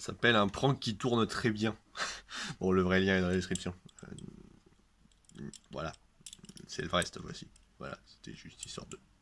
s'appelle un prank qui tourne très bien. Bon, le vrai lien est dans la description. Voilà, c'est le vrai cette fois-ci. Voilà, c'était juste histoire de...